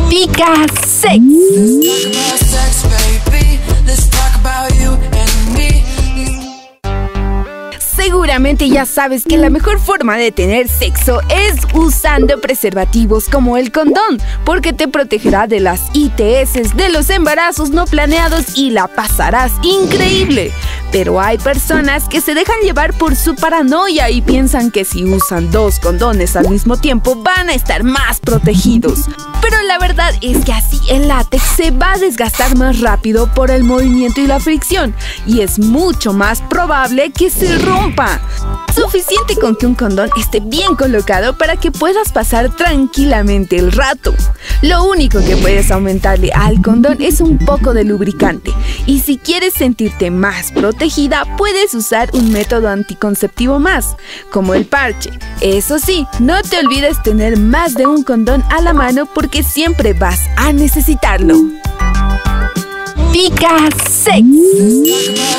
Pica Sex. Seguramente ya sabes que la mejor forma de tener sexo es usando preservativos como el condón, porque te protegerá de las ITS, de los embarazos no planeados y la pasarás increíble. Pero hay personas que se dejan llevar por su paranoia y piensan que si usan 2 condones al mismo tiempo van a estar más protegidos. Pero la verdad es que así el látex se va a desgastar más rápido por el movimiento y la fricción, y es mucho más probable que se rompa. Suficiente con que un condón esté bien colocado para que puedas pasar tranquilamente el rato. Lo único que puedes aumentarle al condón es un poco de lubricante. Y si quieres sentirte más protegida, puedes usar un método anticonceptivo más, como el parche. Eso sí, no te olvides tener más de un condón a la mano porque siempre vas a necesitarlo. Pica Sex.